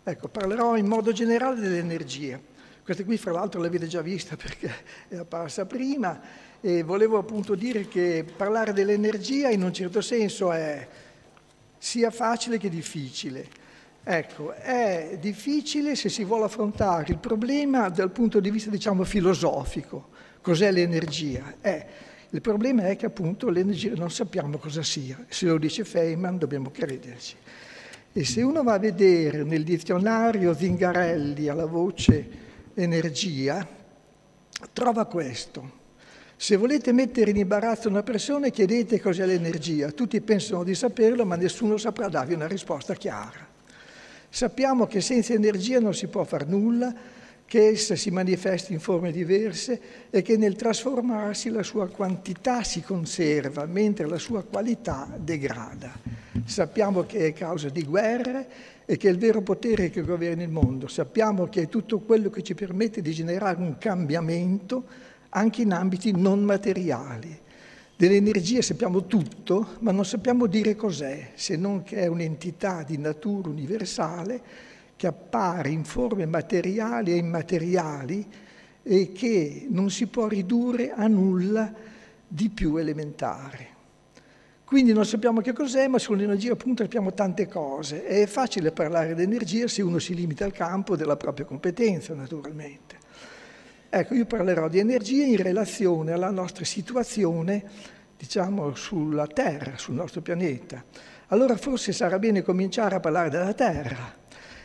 Ecco, parlerò in modo generale dell'energia. Questa qui, fra l'altro, l'avete già vista perché è apparsa prima, e volevo appunto dire che parlare dell'energia in un certo senso è sia facile che difficile. Ecco, è difficile se si vuole affrontare il problema dal punto di vista, diciamo, filosofico. Cos'è l'energia? Il problema è che appunto l'energia non sappiamo cosa sia. Se lo dice Feynman dobbiamo crederci. E se uno va a vedere nel dizionario Zingarelli alla voce energia, trova questo. Se volete mettere in imbarazzo una persona, chiedete cos'è l'energia. Tutti pensano di saperlo, ma nessuno saprà darvi una risposta chiara. Sappiamo che senza energia non si può far nulla, che essa si manifesta in forme diverse e che nel trasformarsi la sua quantità si conserva, mentre la sua qualità degrada. Sappiamo che è causa di guerre e che è il vero potere che governa il mondo. Sappiamo che è tutto quello che ci permette di generare un cambiamento anche in ambiti non materiali. Dell'energia sappiamo tutto, ma non sappiamo dire cos'è, se non che è un'entità di natura universale che appare in forme materiali e immateriali e che non si può ridurre a nulla di più elementare. Quindi non sappiamo che cos'è, ma sull'energia appunto sappiamo tante cose. È facile parlare di energia se uno si limita al campo della propria competenza, naturalmente. Ecco, io parlerò di energia in relazione alla nostra situazione, diciamo, sulla Terra, sul nostro pianeta. Allora forse sarà bene cominciare a parlare della Terra.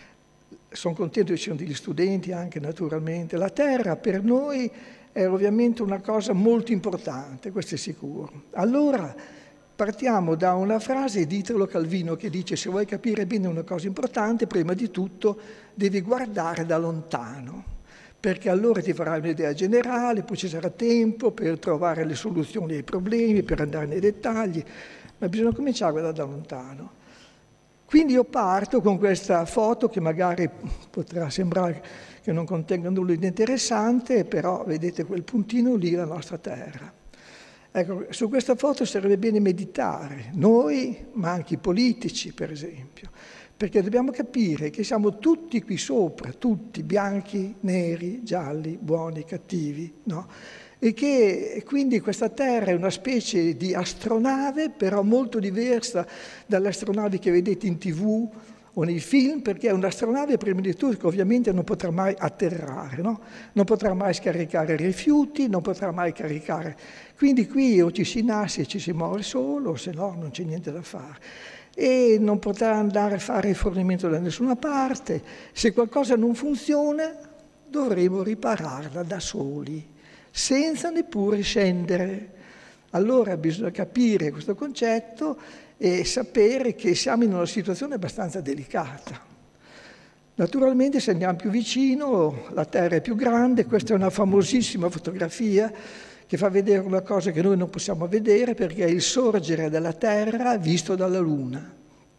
Sono contento che ci siano degli studenti anche, naturalmente. La Terra per noi è ovviamente una cosa molto importante, questo è sicuro. Allora partiamo da una frase di Italo Calvino che dice: se vuoi capire bene una cosa importante, prima di tutto devi guardare da lontano, perché allora ti farai un'idea generale, poi ci sarà tempo per trovare le soluzioni ai problemi, per andare nei dettagli, ma bisogna cominciare a guardare da lontano. Quindi io parto con questa foto che magari potrà sembrare che non contenga nulla di interessante, però vedete quel puntino lì, la nostra Terra. Ecco, su questa foto sarebbe bene meditare, noi, ma anche i politici, per esempio, perché dobbiamo capire che siamo tutti qui sopra, tutti, bianchi, neri, gialli, buoni, cattivi, no? E che quindi questa Terra è una specie di astronave, però molto diversa dalle astronavi che vedete in TV o nei film, perché è un'astronave prima di tutto che ovviamente non potrà mai atterrare, no? Non potrà mai scaricare rifiuti, non potrà mai caricare. Quindi qui o ci si nasce e ci si muore solo, se no non c'è niente da fare. E non potrà andare a fare rifornimento da nessuna parte. Se qualcosa non funziona, dovremo ripararla da soli, senza neppure scendere. Allora bisogna capire questo concetto e sapere che siamo in una situazione abbastanza delicata. Naturalmente se andiamo più vicino, la Terra è più grande, questa è una famosissima fotografia che fa vedere una cosa che noi non possiamo vedere perché è il sorgere della Terra visto dalla Luna.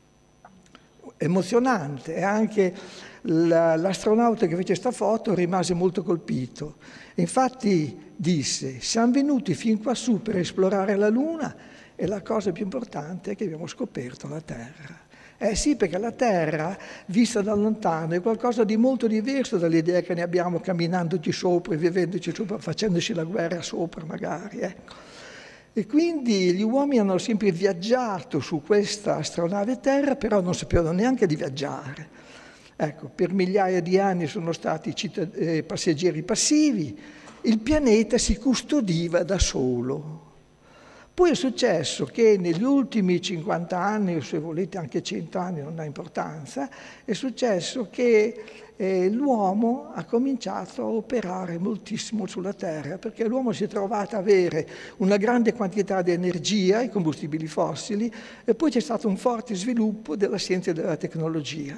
Emozionante, e anche l'astronauta che fece questa foto rimase molto colpito. Infatti disse: siamo venuti fin quassù per esplorare la Luna e la cosa più importante è che abbiamo scoperto la Terra. Sì, perché la Terra, vista da lontano, è qualcosa di molto diverso dall'idea che ne abbiamo camminandoci sopra, vivendoci sopra, facendoci la guerra sopra magari, ecco. E quindi gli uomini hanno sempre viaggiato su questa astronave Terra, però non sapevano neanche di viaggiare. Ecco, per migliaia di anni sono stati passeggeri passivi, il pianeta si custodiva da solo. Poi è successo che negli ultimi 50 anni, o se volete anche 100 anni, non ha importanza, è successo che l'uomo ha cominciato a operare moltissimo sulla Terra, perché l'uomo si è trovato ad avere una grande quantità di energia, i combustibili fossili, e poi c'è stato un forte sviluppo della scienza e della tecnologia.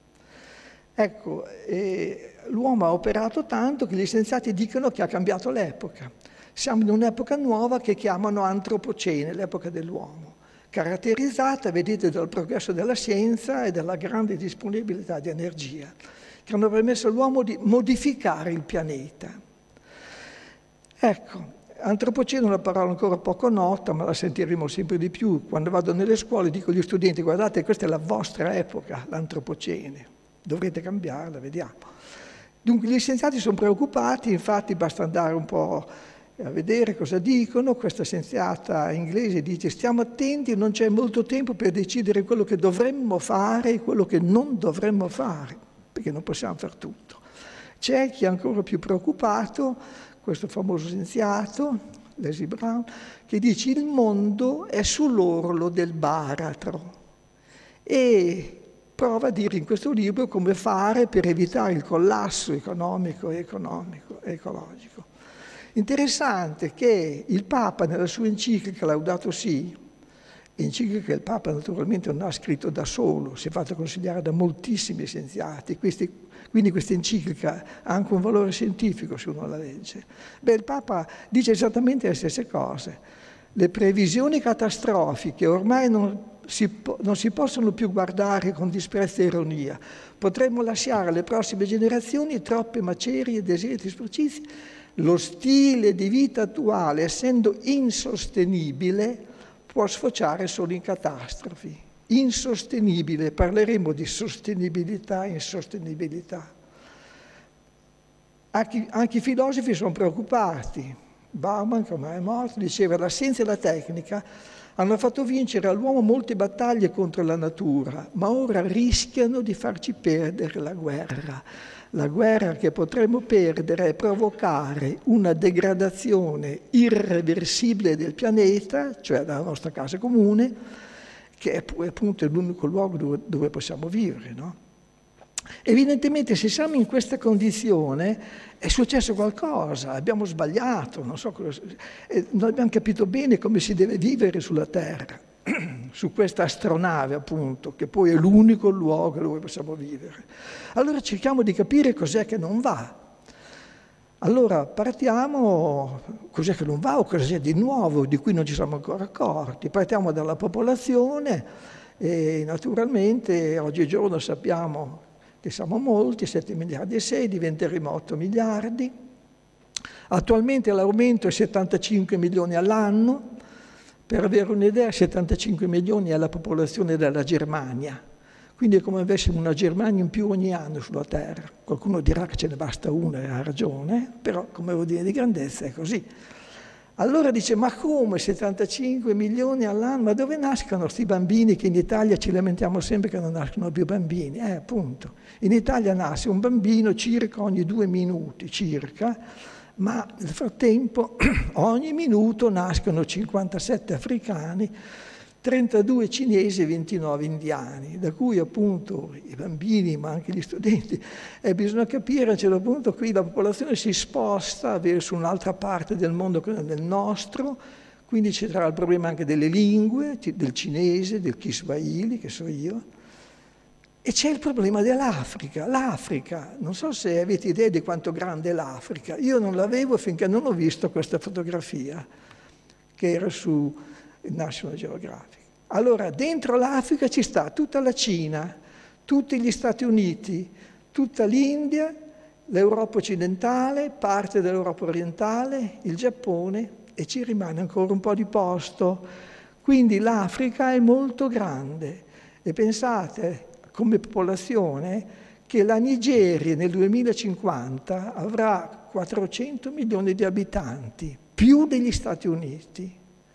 Ecco, l'uomo ha operato tanto che gli scienziati dicono che ha cambiato l'epoca. Siamo in un'epoca nuova che chiamano antropocene, l'epoca dell'uomo, caratterizzata, vedete, dal progresso della scienza e dalla grande disponibilità di energia, che hanno permesso all'uomo di modificare il pianeta. Ecco, antropocene è una parola ancora poco nota, ma la sentiremo sempre di più. Quando vado nelle scuole dico agli studenti: guardate, questa è la vostra epoca, l'antropocene. dovrete cambiarla, vediamo. Dunque gli scienziati sono preoccupati, infatti basta andare un po' a vedere cosa dicono. Questa scienziata inglese dice: stiamo attenti, non c'è molto tempo per decidere quello che dovremmo fare e quello che non dovremmo fare, perché non possiamo fare tutto. C'è chi è ancora più preoccupato, questo famoso scienziato, Leslie Brown, che dice: il mondo è sull'orlo del baratro, e prova a dire in questo libro come fare per evitare il collasso economico, ecologico. Interessante che il Papa nella sua enciclica Laudato Si, enciclica che il Papa naturalmente non ha scritto da solo, si è fatto consigliare da moltissimi scienziati, quindi questa enciclica ha anche un valore scientifico se uno la legge. Il Papa dice esattamente le stesse cose. Le previsioni catastrofiche ormai non si possono più guardare con disprezzo e ironia. Potremmo lasciare alle prossime generazioni troppe macerie, deserti, sporcizie. Lo stile di vita attuale, essendo insostenibile, può sfociare solo in catastrofi. Insostenibile, parleremo di sostenibilità e insostenibilità. Anche i filosofi sono preoccupati. Bauman, che ormai è morto, diceva: la scienza e la tecnica hanno fatto vincere all'uomo molte battaglie contro la natura, ma ora rischiano di farci perdere la guerra. La guerra che potremmo perdere è provocare una degradazione irreversibile del pianeta, cioè della nostra casa comune, che è appunto l'unico luogo dove possiamo vivere, no? Evidentemente, se siamo in questa condizione, è successo qualcosa, abbiamo sbagliato, non abbiamo capito bene come si deve vivere sulla Terra, su questa astronave appunto, che poi è l'unico luogo dove possiamo vivere. Allora cerchiamo di capire cos'è che non va. Allora partiamo, cos'è che non va o cos'è di nuovo di cui non ci siamo ancora accorti. Partiamo dalla popolazione e naturalmente oggigiorno sappiamo che siamo molti, 7 miliardi e 6, diventeremo 8 miliardi. Attualmente l'aumento è 75 milioni all'anno. Per avere un'idea, 75 milioni è la popolazione della Germania. Quindi è come avessimo una Germania in più ogni anno sulla Terra. Qualcuno dirà che ce ne basta una e ha ragione, però come ordine di grandezza è così. Allora dice: ma come 75 milioni all'anno? Ma dove nascono questi bambini che in Italia ci lamentiamo sempre che non nascono più bambini? Appunto, in Italia nasce un bambino circa ogni 2 minuti, circa, ma nel frattempo ogni minuto nascono 57 africani, 32 cinesi e 29 indiani, da cui appunto i bambini ma anche gli studenti. Bisogna capire a un certo punto qui la popolazione si sposta verso un'altra parte del mondo che non è il nostro, quindi ci sarà il problema anche delle lingue, del cinese, del Kiswahili, che so io, e c'è il problema dell'Africa. L'Africa, non so se avete idea di quanto grande è l'Africa, io non l'avevo finché non ho visto questa fotografia che era su National Geographic. Allora, dentro l'Africa ci sta tutta la Cina, tutti gli Stati Uniti, tutta l'India, l'Europa occidentale, parte dell'Europa orientale, il Giappone, e ci rimane ancora un po' di posto. Quindi l'Africa è molto grande. E pensate, come popolazione, che la Nigeria nel 2050 avrà 400 milioni di abitanti, più degli Stati Uniti.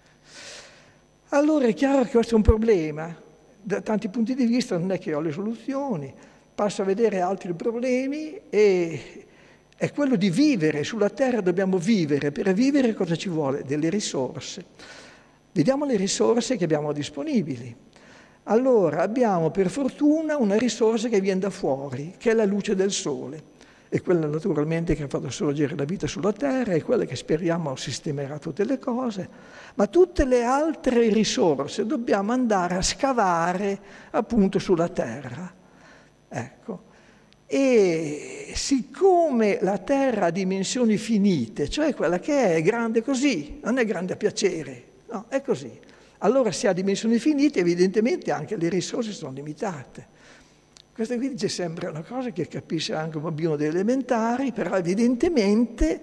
Allora è chiaro che questo è un problema, da tanti punti di vista non è che ho le soluzioni, passo a vedere altri problemi e è quello di vivere, sulla Terra dobbiamo vivere, per vivere cosa ci vuole? Delle risorse. Vediamo le risorse che abbiamo disponibili. Allora abbiamo per fortuna una risorsa che viene da fuori, che è la luce del Sole. E quella naturalmente che ha fatto sorgere la vita sulla Terra, è quella che speriamo sistemerà tutte le cose, ma tutte le altre risorse dobbiamo andare a scavare appunto sulla Terra. Ecco. E siccome la Terra ha dimensioni finite, cioè quella che è grande così, non è grande a piacere, no, è così. Allora se ha dimensioni finite evidentemente anche le risorse sono limitate. Questa qui ci sembra una cosa che capisce anche un bambino delle elementari, però evidentemente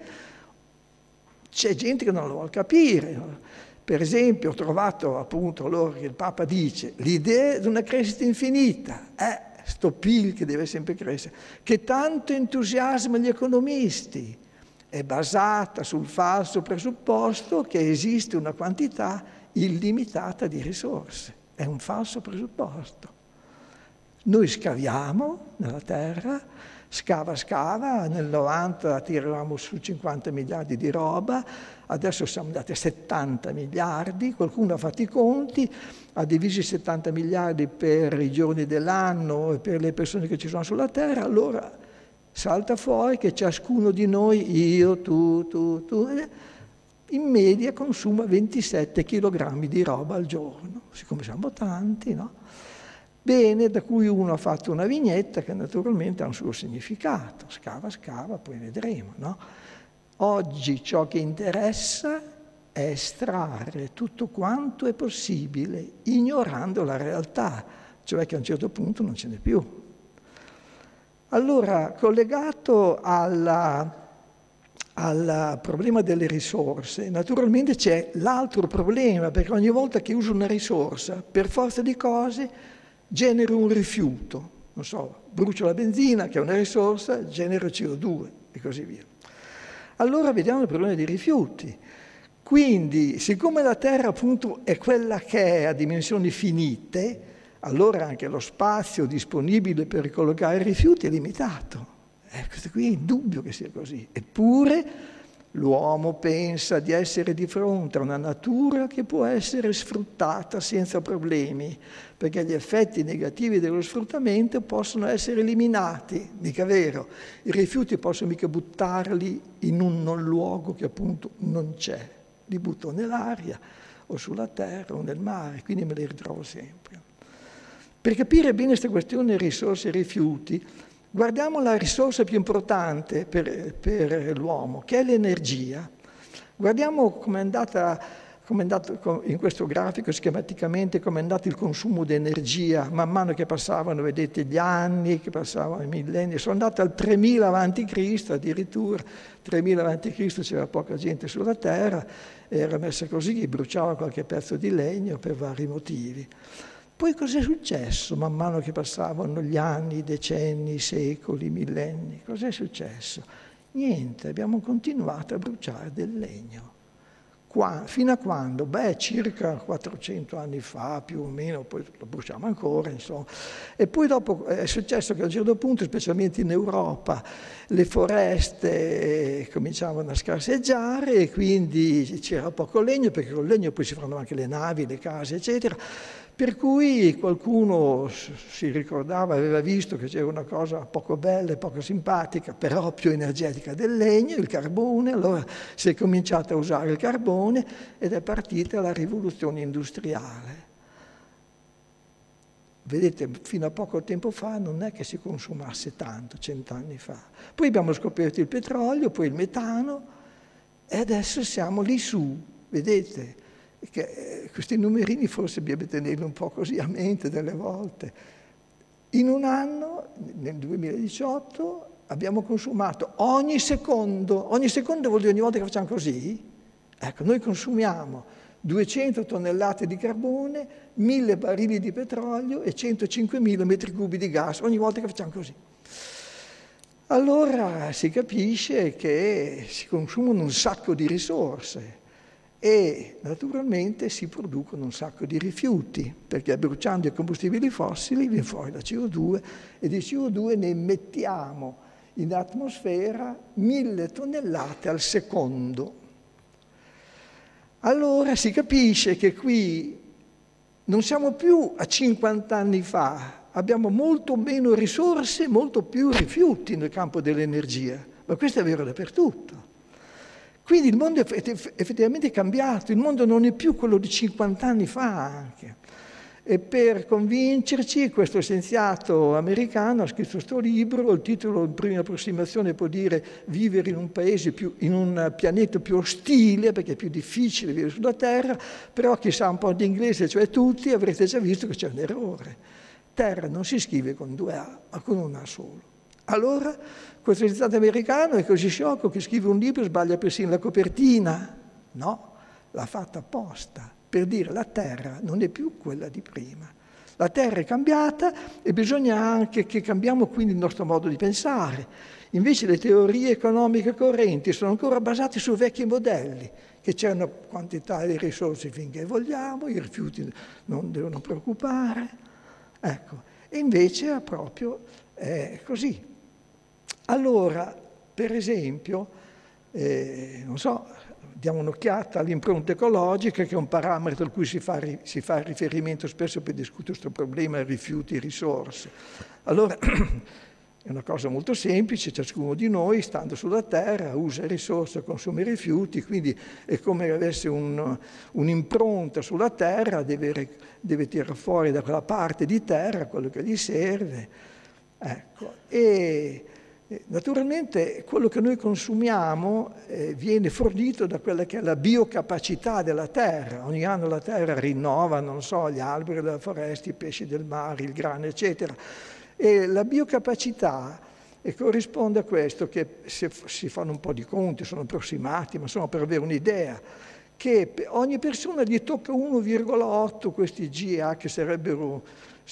c'è gente che non lo vuole capire. Per esempio ho trovato appunto allora che il Papa dice l'idea di una crescita infinita. sto PIL che deve sempre crescere, che tanto entusiasma gli economisti, è basata sul falso presupposto che esiste una quantità illimitata di risorse. È un falso presupposto. Noi scaviamo nella terra, scava, nel 90 tiravamo su 50 miliardi di roba, adesso siamo andati a 70 miliardi, qualcuno ha fatto i conti, ha diviso i 70 miliardi per i giorni dell'anno e per le persone che ci sono sulla terra, allora salta fuori che ciascuno di noi, io, tu, in media consuma 27 kg di roba al giorno, siccome siamo tanti, no? Bene, da cui uno ha fatto una vignetta che naturalmente ha un suo significato, scava, poi vedremo, no? Oggi ciò che interessa è estrarre tutto quanto è possibile, ignorando la realtà, cioè che a un certo punto non ce n'è più. Allora, collegato al problema delle risorse, naturalmente c'è l'altro problema, perché ogni volta che uso una risorsa, per forza di cose, genero un rifiuto. Non so, brucio la benzina, che è una risorsa, genero CO2 e così via. Allora vediamo il problema dei rifiuti. Quindi, siccome la Terra appunto è quella che è a dimensioni finite, allora anche lo spazio disponibile per ricollocare i rifiuti è limitato. Questo qui è indubbio che sia così. Eppure l'uomo pensa di essere di fronte a una natura che può essere sfruttata senza problemi, perché gli effetti negativi dello sfruttamento possono essere eliminati, mica vero? I rifiuti posso mica buttarli in un non luogo che appunto non c'è, li butto nell'aria o sulla terra o nel mare, quindi me li ritrovo sempre. Per capire bene questa questione risorse e rifiuti, guardiamo la risorsa più importante per l'uomo, che è l'energia. Guardiamo come è andato in questo grafico schematicamente, come è andato il consumo di energia man mano che passavano, vedete, gli anni, che passavano i millenni. Sono andati al 3000 a.C., addirittura 3000 a.C. c'era poca gente sulla terra, era messa così, che bruciava qualche pezzo di legno per vari motivi. Poi cos'è successo man mano che passavano gli anni, i decenni, i secoli, i millenni? Cos'è successo? Niente, abbiamo continuato a bruciare del legno. Fino a quando? Beh, circa 400 anni fa, più o meno, poi lo bruciamo ancora, insomma. E poi dopo è successo che a un certo punto, specialmente in Europa, le foreste cominciavano a scarseggiare e quindi c'era poco legno, perché con il legno poi si fanno anche le navi, le case, eccetera. Per cui qualcuno si ricordava, aveva visto che c'era una cosa poco bella e poco simpatica, però più energetica del legno, il carbone, allora si è cominciato a usare il carbone ed è partita la rivoluzione industriale. Vedete, fino a poco tempo fa non è che si consumasse tanto, 100 anni fa. Poi abbiamo scoperto il petrolio, poi il metano e adesso siamo lì su, vedete? Che questi numerini forse bisogna tenerli un po' così a mente delle volte. In un anno, nel 2018, abbiamo consumato ogni secondo vuol dire ogni volta che facciamo così, ecco, noi consumiamo 200 tonnellate di carbone, 1000 barili di petrolio e 105.000 metri cubi di gas, ogni volta che facciamo così. Allora si capisce che si consumano un sacco di risorse, e naturalmente si producono un sacco di rifiuti, perché bruciando i combustibili fossili viene fuori la CO2 e di CO2 ne emettiamo in atmosfera 1000 tonnellate al secondo. Allora si capisce che qui non siamo più a 50 anni fa, abbiamo molto meno risorse, molto più rifiuti nel campo dell'energia, ma questo è vero dappertutto. Quindi il mondo è effettivamente cambiato, il mondo non è più quello di 50 anni fa anche. E per convincerci, questo scienziato americano ha scritto questo libro, il titolo in prima approssimazione può dire vivere in un paese in un pianeta più ostile, perché è più difficile vivere sulla Terra, però chi sa un po' di inglese, cioè tutti, avrete già visto che c'è un errore. Terra non si scrive con 2 A, ma con una solo. Allora, questo scienziato americano è così sciocco che scrive un libro e sbaglia persino la copertina. No, l'ha fatta apposta per dire la Terra non è più quella di prima. La Terra è cambiata e bisogna anche che cambiamo quindi il nostro modo di pensare. Invece le teorie economiche correnti sono ancora basate su vecchi modelli, che c'è una quantità di risorse finché vogliamo, i rifiuti non devono preoccupare. Ecco, e invece proprio è così. Allora, per esempio, non so, diamo un'occhiata all'impronta ecologica, che è un parametro a cui si fa riferimento spesso per discutere questo problema, rifiuti e risorse. Allora, è una cosa molto semplice, ciascuno di noi, stando sulla Terra, usa risorse, consuma i rifiuti, quindi è come se avesse un'impronta sulla Terra, deve tirare fuori da quella parte di terra quello che gli serve. Ecco. E naturalmente quello che noi consumiamo viene fornito da quella che è la biocapacità della terra. Ogni anno la terra rinnova, non so, gli alberi della foresta, i pesci del mare, il grano, eccetera. E la biocapacità corrisponde a questo, che se si fanno un po' di conti, sono approssimati, ma insomma per avere un'idea, che ogni persona gli tocca 1,8 questi GA, che sarebbero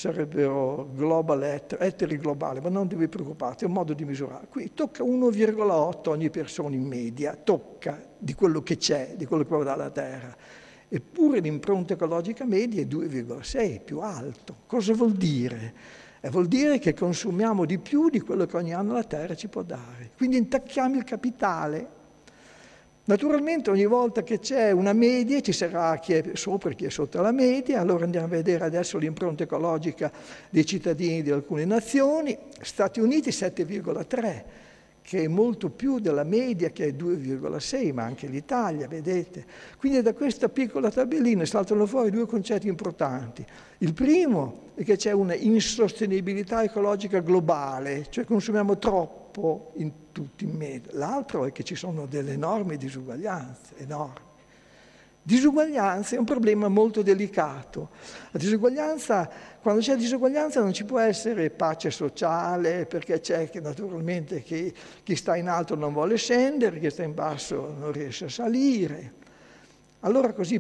ettari globali, ma non vi preoccupate, è un modo di misurare. Qui tocca 1,8 ogni persona in media, tocca di quello che c'è, di quello che va dalla Terra. Eppure l'impronta ecologica media è 2,6, più alto. Cosa vuol dire? Vuol dire che consumiamo di più di quello che ogni anno la Terra ci può dare. Quindi intacchiamo il capitale. Naturalmente ogni volta che c'è una media ci sarà chi è sopra e chi è sotto la media, allora andiamo a vedere adesso l'impronta ecologica dei cittadini di alcune nazioni. Stati Uniti 7,3, che è molto più della media che è 2,6, ma anche l'Italia, vedete. Quindi da questa piccola tabellina saltano fuori due concetti importanti. Il primo è che c'è una insostenibilità ecologica globale, cioè consumiamo troppo in tutti in media. L'altro è che ci sono delle enormi disuguaglianze, enormi. Disuguaglianza è un problema molto delicato. La disuguaglianza, quando c'è disuguaglianza non ci può essere pace sociale, perché c'è che naturalmente chi sta in alto non vuole scendere, chi sta in basso non riesce a salire. Allora così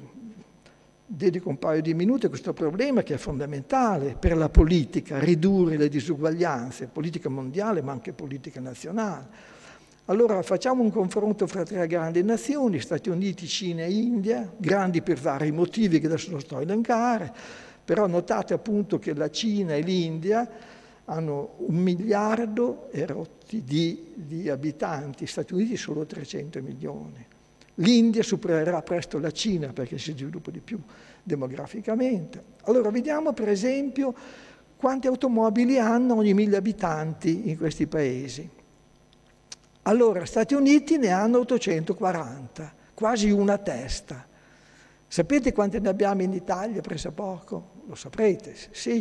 dedico un paio di minuti a questo problema che è fondamentale per la politica, ridurre le disuguaglianze, politica mondiale ma anche politica nazionale. Allora facciamo un confronto fra tre grandi nazioni, Stati Uniti, Cina e India, grandi per vari motivi che adesso non sto a elencare, però notate appunto che la Cina e l'India hanno 1 miliardo e rotti di abitanti, Stati Uniti solo 300 milioni. L'India supererà presto la Cina perché si sviluppa di più demograficamente. Allora vediamo per esempio quante automobili hanno ogni 1000 abitanti in questi paesi. Allora, Stati Uniti ne hanno 840, quasi una testa. Sapete quante ne abbiamo in Italia, pressappoco? Lo saprete,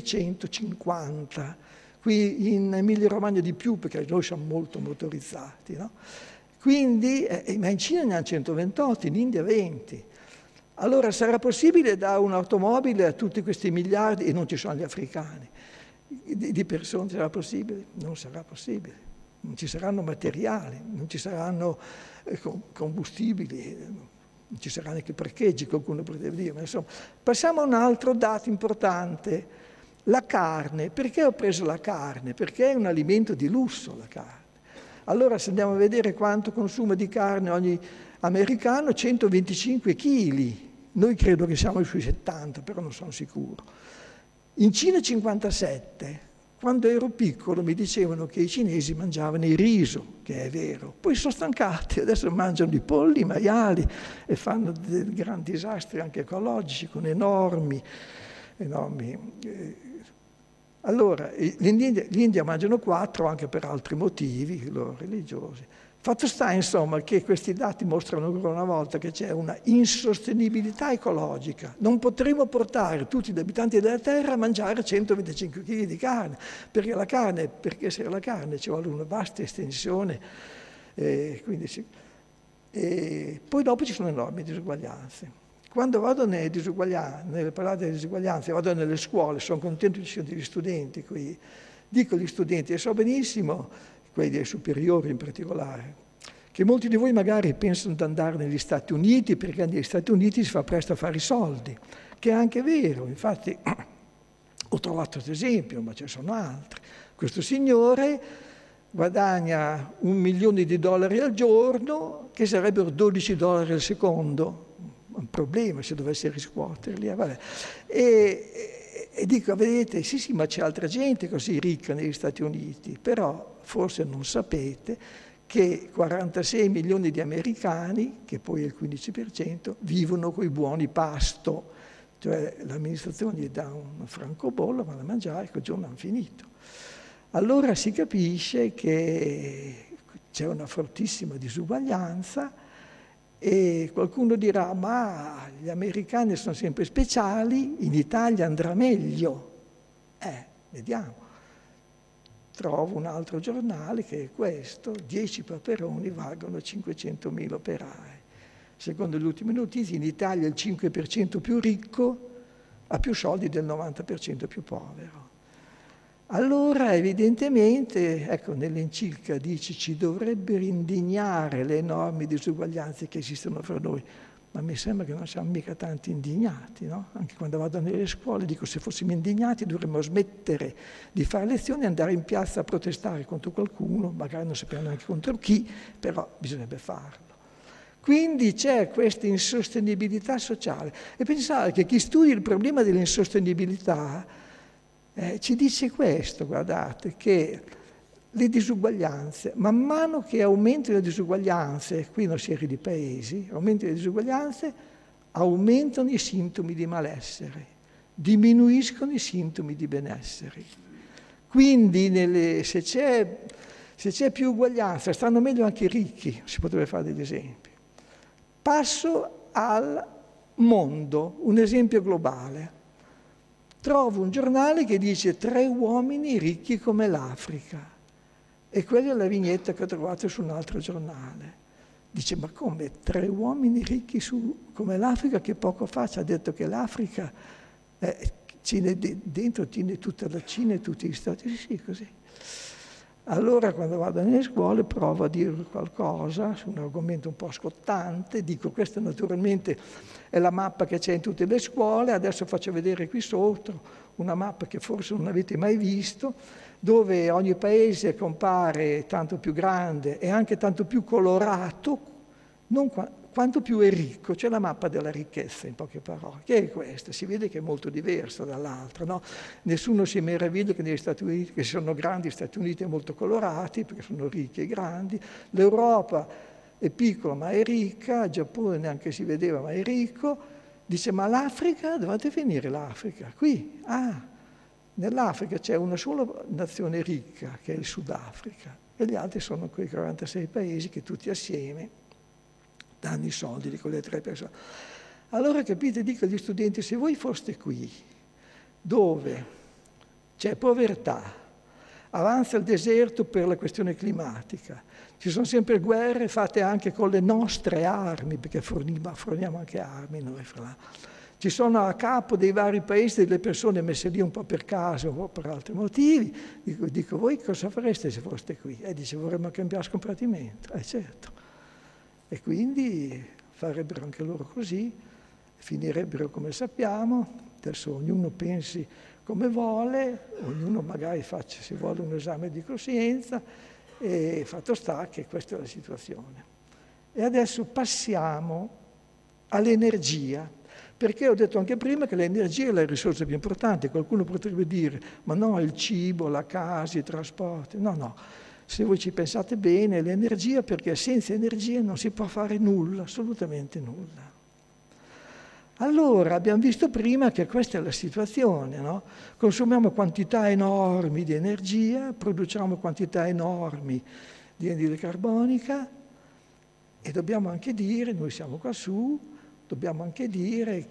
650. Qui in Emilia-Romagna di più, perché noi siamo molto motorizzati, no? Quindi, ma in Cina ne hanno 128, in India 20. Allora, sarà possibile dare un'automobile a tutti questi miliardi, e non ci sono gli africani, di persone, sarà possibile? Non sarà possibile. Non ci saranno materiali, non ci saranno combustibili, non ci saranno neanche parcheggi, qualcuno potrebbe dire. Ma insomma, passiamo a un altro dato importante, la carne. Perché ho preso la carne? Perché è un alimento di lusso la carne. Allora se andiamo a vedere quanto consuma di carne ogni americano, 125 kg. Noi credo che siamo sui 70, però non sono sicuro. In Cina 57. Quando ero piccolo mi dicevano che i cinesi mangiavano il riso, che è vero. Poi sono stancati, adesso mangiano i polli, i maiali e fanno dei grandi disastri anche ecologici con enormi. Allora, l'India mangiano 4 anche per altri motivi, loro religiosi. Fatto sta, insomma, che questi dati mostrano ancora una volta che c'è una insostenibilità ecologica. Non potremo portare tutti gli abitanti della Terra a mangiare 125 kg di carne, perché la carne, per essere la carne ci vuole una vasta estensione, poi dopo ci sono enormi disuguaglianze. Quando vado nelle parlare delle disuguaglianze, vado nelle scuole, sono contento che ci siano degli studenti qui, dico agli studenti, e so benissimo, quelli dei superiori in particolare, che molti di voi magari pensano di andare negli Stati Uniti perché negli Stati Uniti si fa presto a fare i soldi, che è anche vero. Infatti Ho trovato ad esempio, ma ce ne sono altri. Questo signore guadagna $1 milione al giorno, che sarebbero $12 al secondo. Un problema se dovesse riscuoterli. Vabbè. E dico, vedete, sì, ma c'è altra gente così ricca negli Stati Uniti, però forse non sapete che 46 milioni di americani, che poi è il 15%, vivono coi buoni pasto. Cioè l'amministrazione gli dà un francobollo, vanno a mangiare, quel giorno hanno finito. Allora si capisce che c'è una fortissima disuguaglianza e qualcuno dirà, ma gli americani sono sempre speciali, in Italia andrà meglio. Vediamo. Trovo un altro giornale che è questo, 10 peperoni valgono 500.000 operai. Secondo le ultime notizie, in Italia il 5% più ricco ha più soldi del 90% più povero. Allora, evidentemente, ecco, nell'enciclica dice ci dovrebbero indignare le enormi disuguaglianze che esistono fra noi, ma mi sembra che non siamo mica tanti indignati, no? Anche quando vado nelle scuole dico se fossimo indignati dovremmo smettere di fare lezioni e andare in piazza a protestare contro qualcuno, magari non sappiamo neanche contro chi, però bisognerebbe farlo. Quindi c'è questa insostenibilità sociale. E pensare che chi studia il problema dell'insostenibilità ci dice questo, guardate, che le disuguaglianze, man mano che aumentano le disuguaglianze, qui non si è di paesi, aumentano le disuguaglianze, aumentano i sintomi di malessere, diminuiscono i sintomi di benessere. Quindi se c'è più uguaglianza, stanno meglio anche i ricchi, si potrebbe fare degli esempi. Passo al mondo, un esempio globale. Trovo un giornale che dice 3 uomini ricchi come l'Africa. E quella è la vignetta che ho trovato su un altro giornale. Dice, ma come 3 uomini ricchi come l'Africa, che poco fa ci ha detto che l'Africa dentro tiene tutta la Cina e tutti gli Stati Uniti, sì, così. Allora quando vado nelle scuole provo a dire qualcosa su un argomento un po' scottante, dico questa naturalmente è la mappa che c'è in tutte le scuole, adesso faccio vedere qui sotto una mappa che forse non avete mai visto, dove ogni paese compare tanto più grande e anche tanto più colorato, quanto più è ricco. C'è la mappa della ricchezza, in poche parole, che è questa. Si vede che è molto diversa dall'altra, no? Nessuno si meraviglia che negli Stati Uniti, che sono grandi, gli Stati Uniti è molto colorati, perché sono ricchi e grandi. L'Europa è piccola ma è ricca, il Giappone neanche si vedeva ma è ricco. Dice, ma l'Africa? Dovete finire l'Africa? Qui? Nell'Africa c'è una sola nazione ricca, che è il Sudafrica, e gli altri sono quei 46 paesi che tutti assieme danno i soldi di quelle 3 persone. Allora capite, dico agli studenti, se voi foste qui, dove c'è povertà, avanza il deserto per la questione climatica, ci sono sempre guerre fatte anche con le nostre armi, perché forniamo anche armi noi, fra l'altro. Ci sono a capo dei vari paesi delle persone messe lì un po' per caso, un po' per altri motivi. Dico voi cosa fareste se foste qui? Dice, vorremmo cambiare scompartimento. Certo. E quindi farebbero anche loro così, finirebbero come sappiamo, adesso ognuno pensi come vuole, ognuno magari faccia, se vuole, un esame di coscienza, e fatto sta che questa è la situazione. E adesso passiamo all'energia, perché ho detto anche prima che l'energia è la risorsa più importante. Qualcuno potrebbe dire, ma no, il cibo, la casa, i trasporti. No. Se voi ci pensate bene, l'energia, perché senza energia non si può fare nulla, assolutamente nulla. Allora, abbiamo visto prima che questa è la situazione, no? Consumiamo quantità enormi di energia, produciamo quantità enormi di anidride carbonica e dobbiamo anche dire, noi siamo qua su, dobbiamo anche dire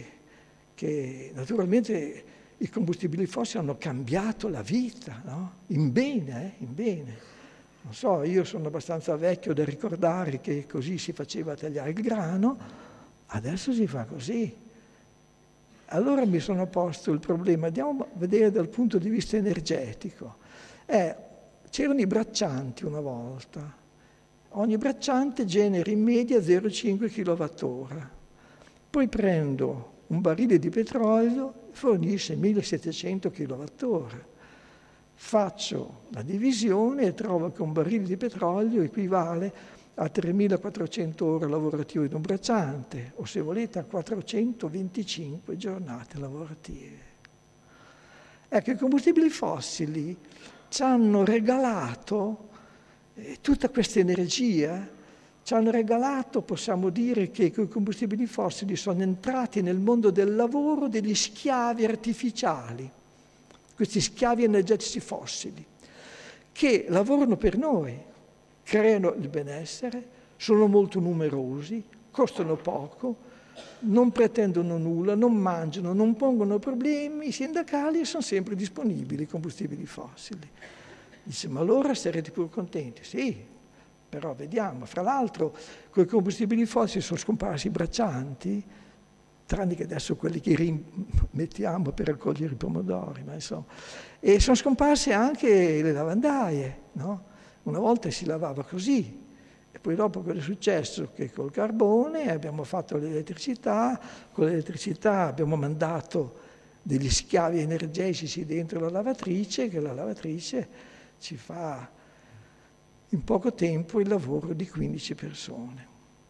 che naturalmente i combustibili fossili hanno cambiato la vita, no? In bene. Non so, io sono abbastanza vecchio da ricordare che così si faceva a tagliare il grano, adesso si fa così. Allora mi sono posto il problema, andiamo a vedere dal punto di vista energetico. C'erano i braccianti una volta, ogni bracciante genera in media 0,5 kWh. Poi prendo un barile di petrolio fornisce 1700 kWh. Faccio la divisione e trovo che un barile di petrolio equivale a 3.400 ore lavorative di un bracciante, o se volete a 425 giornate lavorative. Ecco, i combustibili fossili ci hanno regalato tutta questa energia, ci hanno regalato, possiamo dire che i combustibili fossili sono entrati nel mondo del lavoro degli schiavi artificiali, questi schiavi energetici fossili, che lavorano per noi, creano il benessere, sono molto numerosi, costano poco, non pretendono nulla, non mangiano, non pongono problemi, i sindacali sono sempre disponibili, i combustibili fossili. Dice, ma allora sarete pur contenti? Sì, però vediamo. Fra l'altro, con i combustibili fossili sono scomparsi i braccianti, tranne che adesso quelli che rimettiamo per raccogliere i pomodori, ma insomma. E sono scomparse anche le lavandaie, no? Una volta si lavava così. E poi dopo cosa è successo? Che col carbone abbiamo fatto l'elettricità, con l'elettricità abbiamo mandato degli schiavi energetici dentro la lavatrice, che la lavatrice ci fa in poco tempo il lavoro di 15 persone.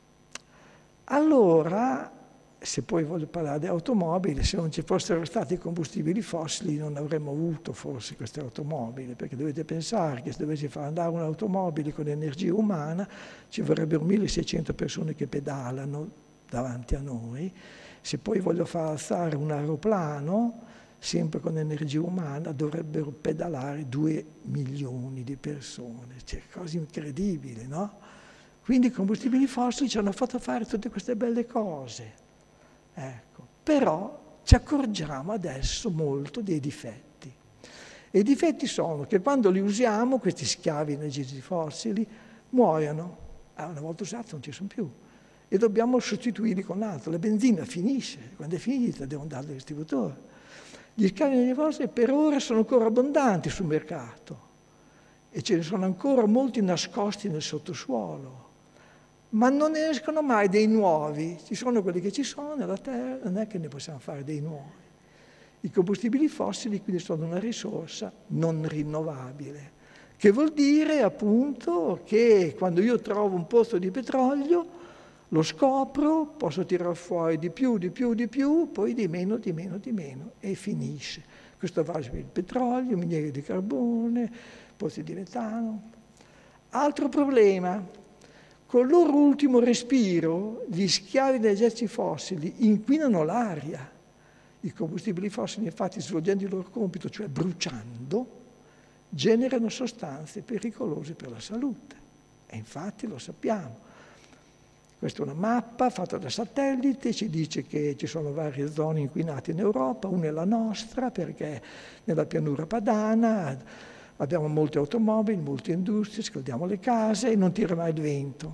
Allora, se poi voglio parlare di automobili, se non ci fossero stati combustibili fossili non avremmo avuto forse queste automobili, perché dovete pensare che se dovessi far andare un'automobile con energia umana ci vorrebbero 1600 persone che pedalano davanti a noi. Se poi voglio far alzare un aeroplano, sempre con energia umana, dovrebbero pedalare 2 milioni di persone. Cioè, cose incredibili, no? Quindi i combustibili fossili ci hanno fatto fare tutte queste belle cose. Ecco. Però ci accorgiamo adesso molto dei difetti. E i difetti sono che quando li usiamo, questi schiavi energetici fossili, muoiono. Una volta usati non ci sono più. E dobbiamo sostituirli con altro. La benzina finisce, quando è finita devono dare al distributore. Gli schiavi energetici fossili per ora sono ancora abbondanti sul mercato e ce ne sono ancora molti nascosti nel sottosuolo. Ma non ne escono mai dei nuovi, ci sono quelli che ci sono nella terra, non è che ne possiamo fare dei nuovi. I combustibili fossili quindi sono una risorsa non rinnovabile, che vuol dire appunto che quando io trovo un pozzo di petrolio, lo scopro, posso tirare fuori di più, poi di meno e finisce. Questo vale per il petrolio, miniere di carbone, pozzi di metano. Altro problema. Con il loro ultimo respiro, gli schiavi energetici fossili inquinano l'aria. I combustibili fossili, infatti, svolgendo il loro compito, cioè bruciando, generano sostanze pericolose per la salute. E infatti lo sappiamo. Questa è una mappa fatta da satellite, ci dice che ci sono varie zone inquinate in Europa, una è la nostra, perché nella pianura padana abbiamo molte automobili, molte industrie, scaldiamo le case e non tira mai il vento.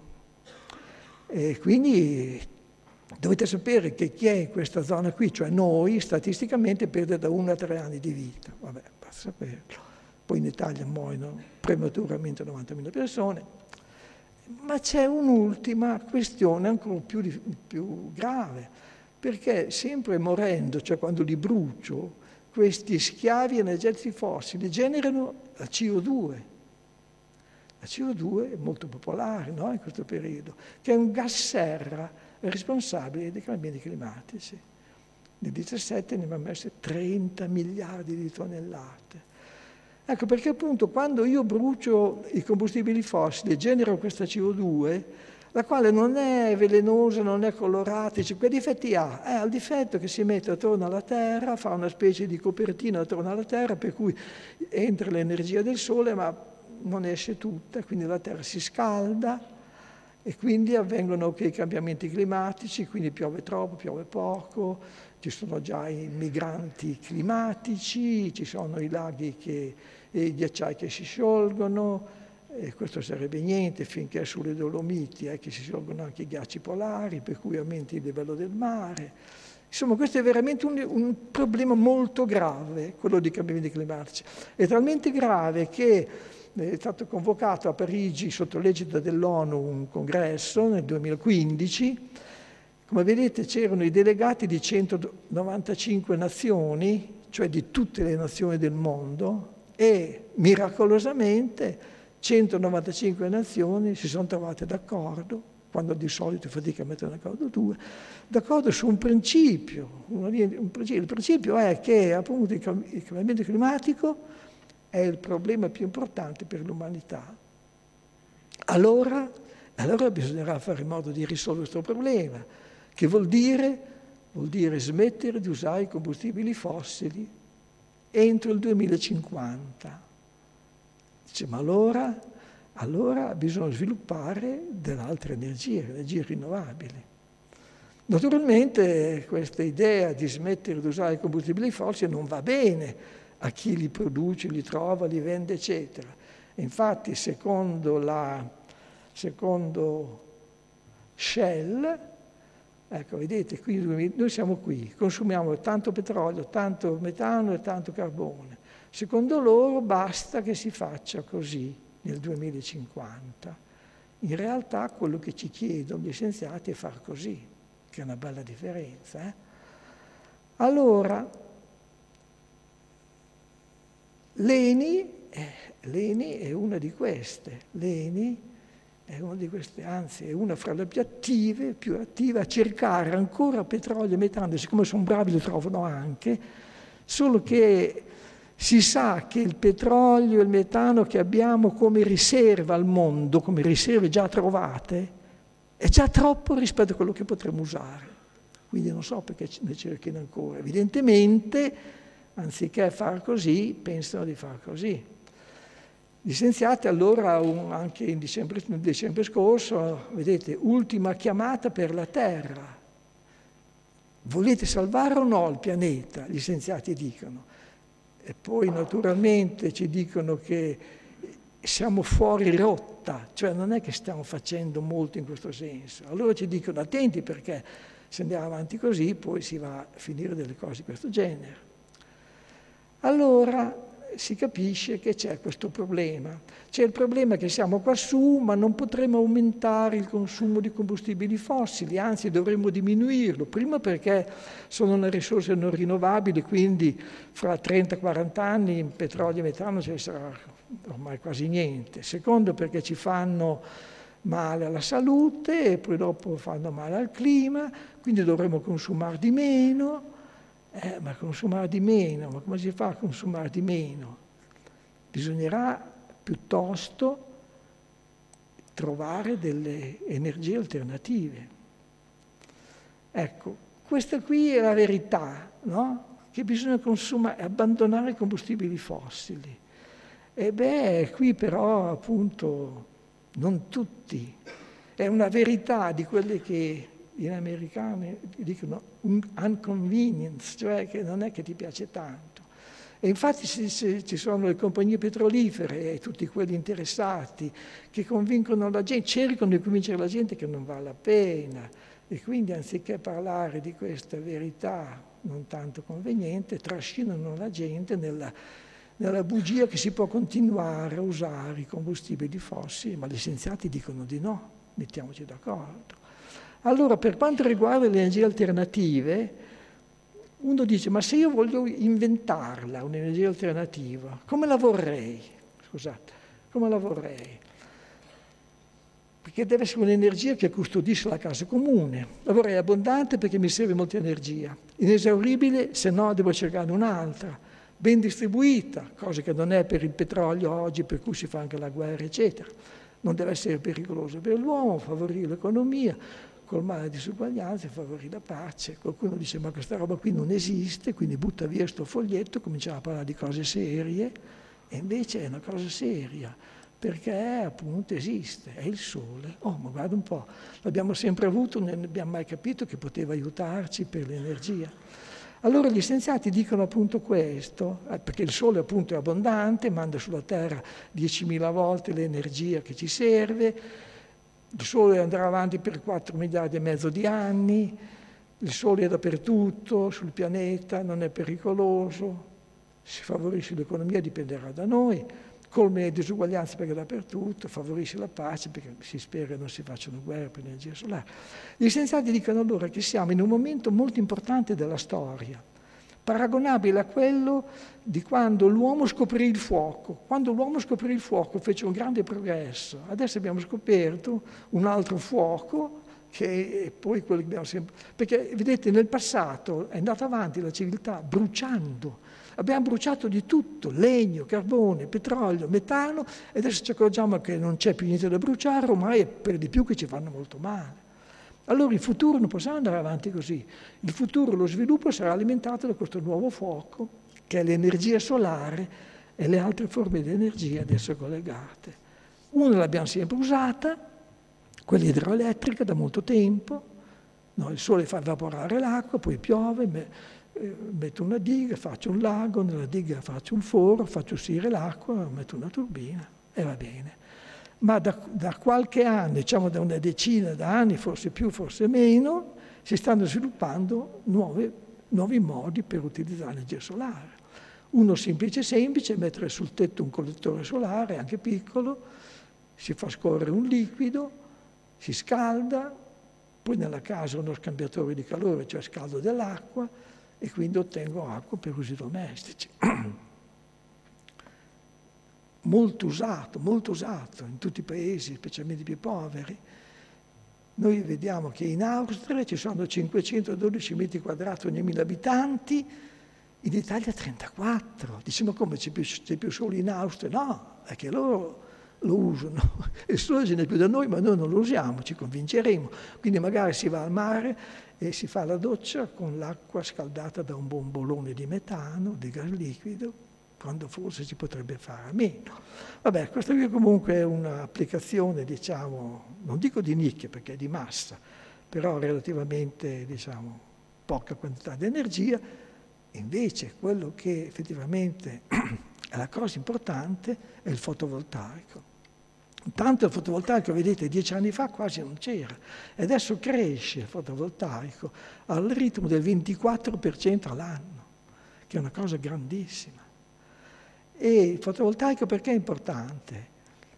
E quindi dovete sapere che chi è in questa zona qui, cioè noi, statisticamente perde da 1 a 3 anni di vita. Vabbè, basta saperlo. Poi in Italia muoiono prematuramente 90.000 persone. Ma c'è un'ultima questione ancora più grave, perché sempre morendo, cioè quando li brucio, questi schiavi energetici fossili generano la CO2. La CO2 è molto popolare, no, in questo periodo, che è un gas serra responsabile dei cambiamenti climatici. Nel 2017 ne abbiamo messe 30 miliardi di tonnellate. Ecco perché appunto quando io brucio i combustibili fossili e genero questa CO2, la quale non è velenosa, non è colorata, cioè, che difetti ha? Ha il difetto che si mette attorno alla Terra, fa una specie di copertina attorno alla Terra, per cui entra l'energia del Sole, ma non esce tutta, quindi la Terra si scalda e quindi avvengono i cambiamenti climatici, quindi piove troppo, piove poco, ci sono già i migranti climatici, ci sono i laghi e i ghiacciai che si sciolgono, e questo sarebbe niente finché sulle Dolomiti che si sciolgono anche i ghiacci polari, per cui aumenta il livello del mare. Insomma, questo è veramente un problema molto grave, quello dei cambiamenti climatici. È talmente grave che è stato convocato a Parigi sotto l'egida dell'ONU un congresso nel 2015 Come vedete c'erano i delegati di 195 nazioni, cioè di tutte le nazioni del mondo, e miracolosamente 195 nazioni si sono trovate d'accordo, quando di solito fatica a mettere d'accordo due, d'accordo su un principio. Il principio è che appunto il cambiamento climatico è il problema più importante per l'umanità. Allora bisognerà fare in modo di risolvere questo problema, che vuol dire smettere di usare i combustibili fossili entro il 2050. Dice, ma allora bisogna sviluppare delle altre energie rinnovabili. Naturalmente questa idea di smettere di usare i combustibili fossili non va bene a chi li produce, li trova, li vende, eccetera. E infatti, secondo Shell, ecco, vedete, qui noi siamo qui, consumiamo tanto petrolio, tanto metano e tanto carbone. Secondo loro basta che si faccia così nel 2050. In realtà quello che ci chiedono gli scienziati è far così, che è una bella differenza. Allora, l'ENI è una di queste. L'ENI è una di queste, anzi è una fra le più attive a cercare ancora petrolio e metano, siccome sono bravi lo trovano anche, solo che si sa che il petrolio e il metano che abbiamo come riserva al mondo, come riserve già trovate, è già troppo rispetto a quello che potremmo usare. Quindi non so perché ne cerchino ancora. Evidentemente, anziché far così, pensano di far così. Gli scienziati allora, anche nel dicembre scorso, vedete, ultima chiamata per la Terra. Volete salvare o no il pianeta? Gli scienziati dicono. E poi naturalmente ci dicono che siamo fuori rotta, cioè non è che stiamo facendo molto in questo senso. Allora ci dicono attenti perché se andiamo avanti così poi si va a finire delle cose di questo genere. Allora si capisce che c'è questo problema. C'è il problema che siamo quassù, ma non potremo aumentare il consumo di combustibili fossili, anzi dovremmo diminuirlo. Prima perché sono una risorsa non rinnovabile, quindi fra 30-40 anni in petrolio e metano ci sarà ormai quasi niente. Secondo perché ci fanno male alla salute e poi dopo fanno male al clima, quindi dovremmo consumare di meno. Ma consumare di meno, ma come si fa a consumare di meno? Bisognerà piuttosto trovare delle energie alternative. Ecco, questa qui è la verità, no? Che bisogna abbandonare i combustibili fossili. E qui però appunto non tutti. È una verità di quelle che in americano dicono un inconvenience, cioè che non è che ti piace tanto. E infatti ci sono le compagnie petrolifere e tutti quelli interessati che convincono la gente, cercano di convincere la gente che non vale la pena. E quindi anziché parlare di questa verità non tanto conveniente, trascinano la gente nella bugia che si può continuare a usare i combustibili fossili, ma gli scienziati dicono di no, mettiamoci d'accordo. Allora, per quanto riguarda le energie alternative, uno dice, ma se io voglio inventarla, un'energia alternativa, come la vorrei? Scusate, come la vorrei? Perché deve essere un'energia che custodisce la casa comune. La vorrei abbondante perché mi serve molta energia. Inesauribile, se no devo cercare un'altra. Ben distribuita, cosa che non è per il petrolio oggi, per cui si fa anche la guerra, eccetera. Non deve essere pericoloso per l'uomo, favorire l'economia, colmare la disuguaglianza e favorire la pace. Qualcuno dice ma questa roba qui non esiste, quindi butta via questo foglietto, cominciamo a parlare di cose serie, e invece è una cosa seria, perché appunto esiste, è il sole. Oh, ma guarda un po', l'abbiamo sempre avuto, non abbiamo mai capito che poteva aiutarci per l'energia. Allora gli scienziati dicono appunto questo, perché il sole appunto è abbondante, manda sulla Terra 10.000 volte l'energia che ci serve. Il Sole andrà avanti per 4 miliardi e mezzo di anni, il Sole è dappertutto, sul pianeta, non è pericoloso, si favorisce l'economia, dipenderà da noi. colma le disuguaglianze perché è dappertutto, favorisce la pace perché si spera che non si facciano guerre per l'energia solare. Gli scienziati dicono allora che siamo in un momento molto importante della storia, paragonabile a quello di quando l'uomo scoprì il fuoco. Quando l'uomo scoprì il fuoco fece un grande progresso. Adesso abbiamo scoperto un altro fuoco che è poi quello che abbiamo sempre... Perché, vedete, nel passato è andata avanti la civiltà bruciando. Abbiamo bruciato di tutto, legno, carbone, petrolio, metano, e adesso ci accorgiamo che non c'è più niente da bruciare, ormai è per di più che ci fanno molto male. Allora il futuro non possiamo andare avanti così. Il futuro, lo sviluppo sarà alimentato da questo nuovo fuoco, che è l'energia solare e le altre forme di energia adesso collegate. Una l'abbiamo sempre usata, quella idroelettrica, da molto tempo. No, il sole fa evaporare l'acqua, poi piove, metto una diga, faccio un lago, nella diga faccio un foro, faccio uscire l'acqua, metto una turbina e va bene. Ma da qualche anno, diciamo da una decina d'anni, forse più, forse meno, si stanno sviluppando nuovi modi per utilizzare l'energia solare. Uno semplice, mettere sul tetto un collettore solare, anche piccolo, si fa scorrere un liquido, si scalda, poi nella casa uno scambiatore di calore, cioè scaldo dell'acqua, e quindi ottengo acqua per usi domestici. Molto usato in tutti i paesi, specialmente i più poveri. Noi vediamo che in Austria ci sono 512 metri quadrati ogni 1000 abitanti, in Italia 34. Diciamo come c'è più sole in Austria? No, è che loro lo usano. Il sole ce n'è più da noi, ma noi non lo usiamo, ci convinceremo. Quindi magari si va al mare e si fa la doccia con l'acqua scaldata da un bombolone di metano, di gas liquido, quando forse si potrebbe fare a meno. Vabbè, questa qui comunque è un'applicazione, diciamo, non dico di nicchia perché è di massa, però relativamente, diciamo, poca quantità di energia. Invece quello che effettivamente è la cosa importante è il fotovoltaico. Intanto il fotovoltaico, vedete, 10 anni fa quasi non c'era, e adesso cresce il fotovoltaico al ritmo del 24% all'anno, che è una cosa grandissima. E il fotovoltaico perché è importante?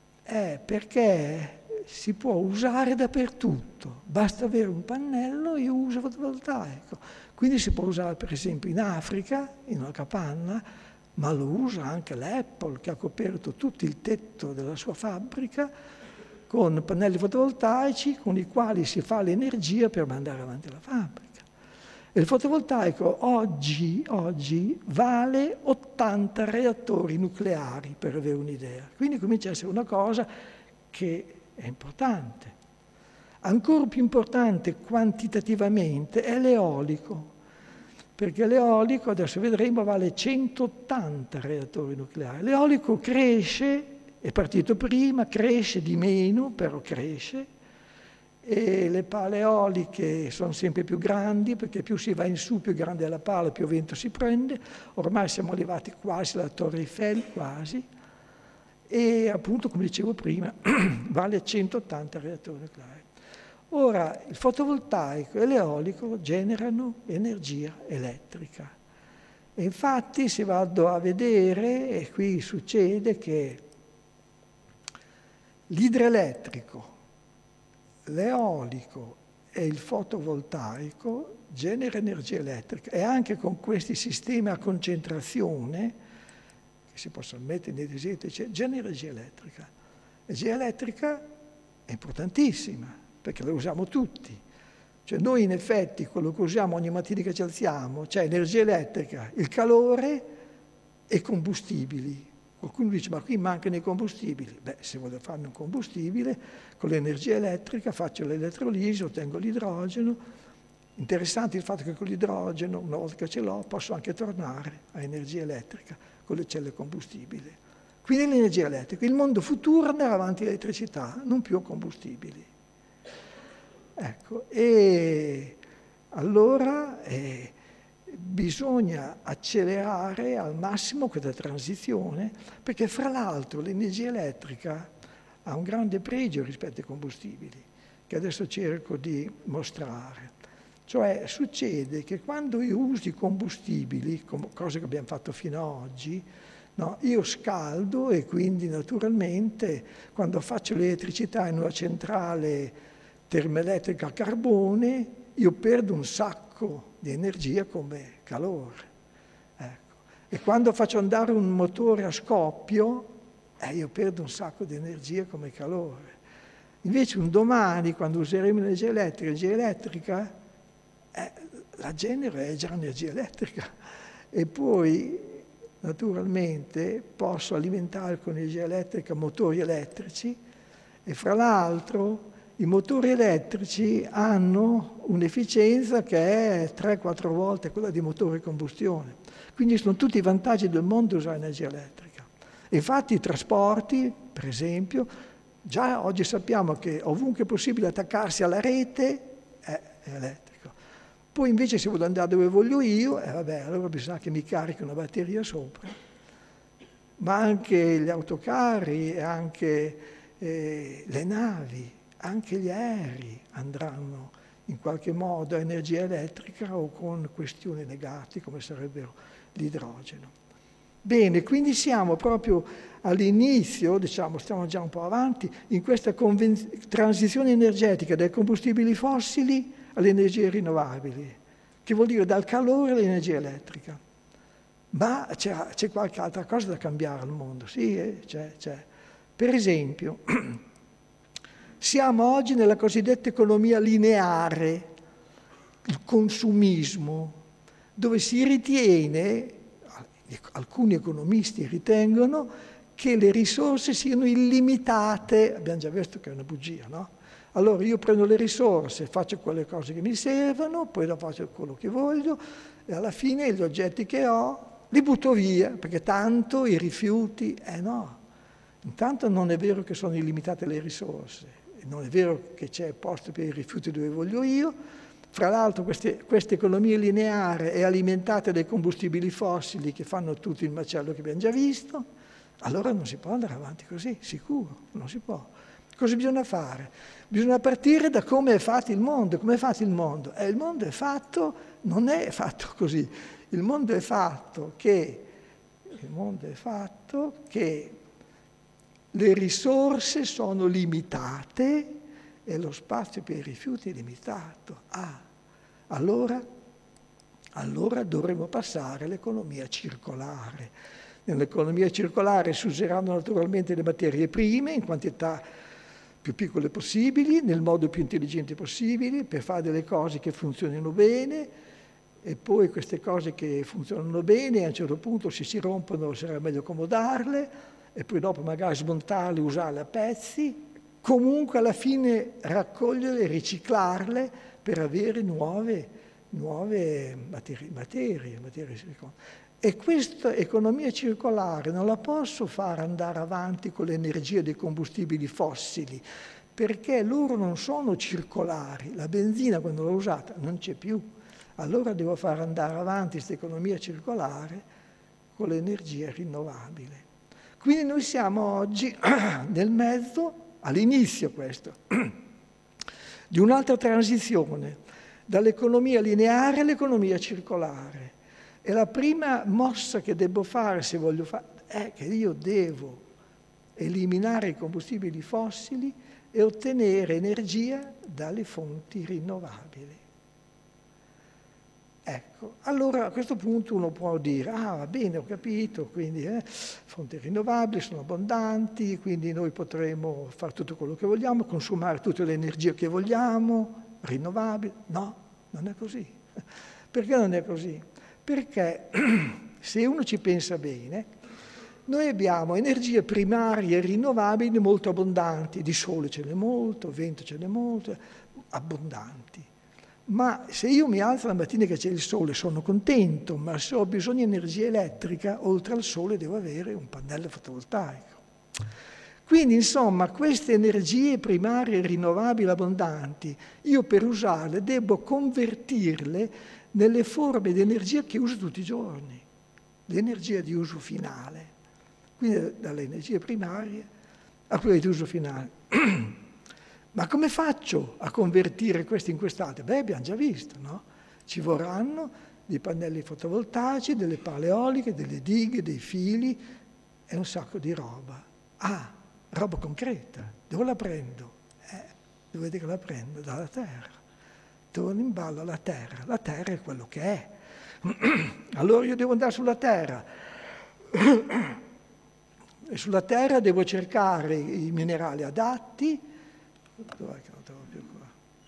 Perché si può usare dappertutto, basta avere un pannello e uso fotovoltaico. Quindi si può usare per esempio in Africa, in una capanna, ma lo usa anche l'Apple, che ha coperto tutto il tetto della sua fabbrica con pannelli fotovoltaici con i quali si fa l'energia per mandare avanti la fabbrica. E il fotovoltaico oggi vale 80 reattori nucleari, per avere un'idea. Quindi comincia a essere una cosa che è importante. Ancora più importante quantitativamente è l'eolico, perché l'eolico, adesso vedremo, vale 180 reattori nucleari. L'eolico cresce, è partito prima, cresce di meno, però cresce, e le pale eoliche sono sempre più grandi, perché più si va in su, più grande è la pala, più vento si prende. Ormai siamo arrivati quasi alla Torre Eiffel, quasi, e appunto, come dicevo prima, vale 180 reattori nucleari. Ora, il fotovoltaico e l'eolico generano energia elettrica. E infatti, se vado a vedere, e qui succede che l'idroelettrico, l'eolico e il fotovoltaico genera energia elettrica, e anche con questi sistemi a concentrazione, che si possono mettere nei deserti, genera energia elettrica. L'energia elettrica è importantissima, perché la usiamo tutti. Cioè noi in effetti quello che usiamo ogni mattina che ci alziamo, c'è energia elettrica, il calore e combustibili. Qualcuno dice, ma qui mancano i combustibili. Beh, se voglio fare un combustibile, con l'energia elettrica faccio l'elettrolisi, ottengo l'idrogeno. Interessante il fatto che con l'idrogeno, una volta che ce l'ho, posso anche tornare a energia elettrica con le celle combustibili. Quindi l'energia elettrica. Il mondo futuro andrà avanti all'elettricità, non più a combustibili. Ecco, e allora bisogna accelerare al massimo questa transizione, perché fra l'altro l'energia elettrica ha un grande pregio rispetto ai combustibili, che adesso cerco di mostrare. Cioè succede che quando io uso i combustibili, cosa che abbiamo fatto fino ad oggi, No, io scaldo e quindi naturalmente quando faccio l'elettricità in una centrale termoelettrica a carbone, io perdo un sacco di energia come calore. Ecco. E quando faccio andare un motore a scoppio, io perdo un sacco di energia come calore. Invece un domani, quando useremo l'energia elettrica, la genere è già energia elettrica. E poi, naturalmente, posso alimentare con energia elettrica motori elettrici e fra l'altro i motori elettrici hanno un'efficienza che è 3-4 volte quella di motori a combustione. Quindi sono tutti i vantaggi del mondo usare energia elettrica. E infatti i trasporti, per esempio, già oggi sappiamo che ovunque è possibile attaccarsi alla rete è elettrico. Poi invece se voglio andare dove voglio io, allora bisogna che mi carichi una batteria sopra. Ma anche gli autocarri, anche le navi, anche gli aerei andranno in qualche modo a energia elettrica o con questioni legate come sarebbero l'idrogeno. Bene, quindi siamo proprio all'inizio, diciamo, stiamo già un po' avanti, in questa transizione energetica dai combustibili fossili alle energie rinnovabili, che vuol dire dal calore all'energia elettrica. Ma c'è qualche altra cosa da cambiare al mondo? Sì, c'è. Per esempio, siamo oggi nella cosiddetta economia lineare, il consumismo, dove si ritiene, alcuni economisti ritengono, che le risorse siano illimitate. Abbiamo già visto che è una bugia, no? Allora io prendo le risorse, faccio quelle cose che mi servono, poi dopo faccio quello che voglio e alla fine gli oggetti che ho li butto via, perché tanto i rifiuti, no. Intanto non è vero che sono illimitate le risorse, non è vero che c'è posto per i rifiuti dove voglio io. Fra l'altro questa economia lineare è alimentata dai combustibili fossili che fanno tutto il macello che abbiamo già visto, allora non si può andare avanti così, sicuro, non si può. Cosa bisogna fare? Bisogna partire da come è fatto il mondo. Come è fatto il mondo? Il mondo è fatto, non è fatto così. Il mondo è fatto che le risorse sono limitate e lo spazio per i rifiuti è limitato. Allora dovremo passare all'economia circolare. Nell'economia circolare si useranno naturalmente le materie prime in quantità più piccole possibili, nel modo più intelligente possibile, per fare delle cose che funzionino bene, e poi queste cose che funzionano bene a un certo punto se si rompono sarà meglio accomodarle, e poi dopo magari smontarle, usarle a pezzi, comunque alla fine raccoglierle e riciclarle per avere nuove materie. E questa economia circolare non la posso fare andare avanti con l'energia dei combustibili fossili, perché loro non sono circolari. La benzina, quando l'ho usata, non c'è più. Allora devo far andare avanti questa economia circolare con l'energia rinnovabile. Quindi noi siamo oggi nel mezzo, all'inizio questo, di un'altra transizione, dall'economia lineare all'economia circolare. E la prima mossa che devo fare, se voglio fare, è che io devo eliminare i combustibili fossili e ottenere energia dalle fonti rinnovabili. Ecco, allora a questo punto uno può dire, va bene, ho capito, quindi fonti rinnovabili sono abbondanti, quindi noi potremo fare tutto quello che vogliamo, consumare tutta l'energia che vogliamo, rinnovabili. No, non è così. Perché non è così? Perché se uno ci pensa bene, noi abbiamo energie primarie rinnovabili molto abbondanti, di sole ce n'è molto, vento ce n'è molto, abbondanti. Ma se io mi alzo la mattina che c'è il sole sono contento, ma se ho bisogno di energia elettrica, oltre al sole devo avere un pannello fotovoltaico. Quindi insomma queste energie primarie rinnovabili abbondanti, io per usarle devo convertirle nelle forme di energia che uso tutti i giorni, l'energia di uso finale, quindi dalle energie primarie a quelle di uso finale. Ma come faccio a convertire queste in quest'altre? Abbiamo già visto, no? Ci vorranno dei pannelli fotovoltaici, delle pale eoliche, delle dighe, dei fili, è un sacco di roba. Ah, roba concreta. Dove la prendo? Dovete che la prendo? Dalla terra. Torno in ballo alla terra. La terra è quello che è. Allora io devo andare sulla terra. E sulla terra devo cercare i minerali adatti. Dov'è che non trovo più qua?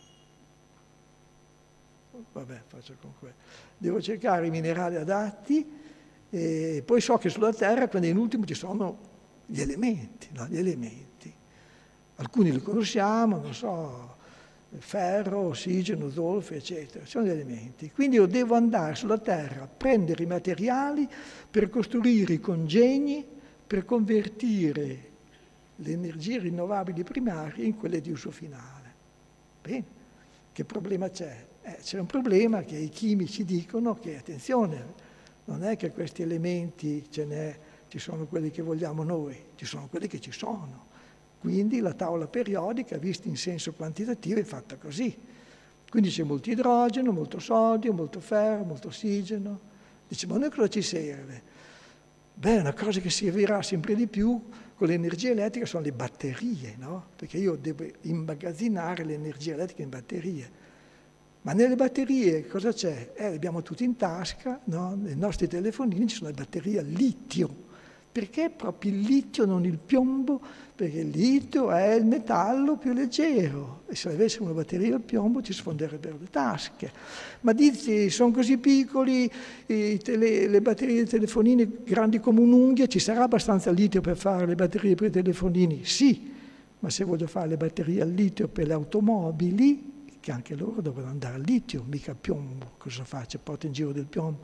Vabbè, faccio con quello. Devo cercare i minerali adatti e poi so che sulla terra, quando in ultimo ci sono gli elementi, no? Gli elementi. Alcuni li conosciamo, non so, ferro, ossigeno, zolfo, eccetera. Sono gli elementi. Quindi io devo andare sulla terra, prendere i materiali per costruire i congegni, per convertire le energie rinnovabili primarie in quelle di uso finale. Bene, che problema c'è? C'è un problema che i chimici dicono che, attenzione, non è che questi elementi ci sono quelli che vogliamo noi, ci sono quelli che ci sono. Quindi la tavola periodica, vista in senso quantitativo, è fatta così. Quindi c'è molto idrogeno, molto sodio, molto ferro, molto ossigeno. Dice, ma a noi cosa ci serve? Beh, una cosa che servirà sempre di più con l'energia elettrica sono le batterie, no? Perché io devo immagazzinare l'energia elettrica in batterie. Ma nelle batterie cosa c'è? Le abbiamo tutte in tasca, no? Nei nostri telefonini ci sono le batterie al litio. Perché proprio il litio, non il piombo? Perché il litio è il metallo più leggero e se avessimo una batteria al piombo ci sfonderebbero le tasche. Ma dici, sono così piccoli le batterie dei telefonini, grandi come un'unghia, ci sarà abbastanza litio per fare le batterie per i telefonini? Sì, ma se voglio fare le batterie al litio per le automobili, che anche loro devono andare al litio, mica piombo, cosa faccio? Porto in giro del piombo.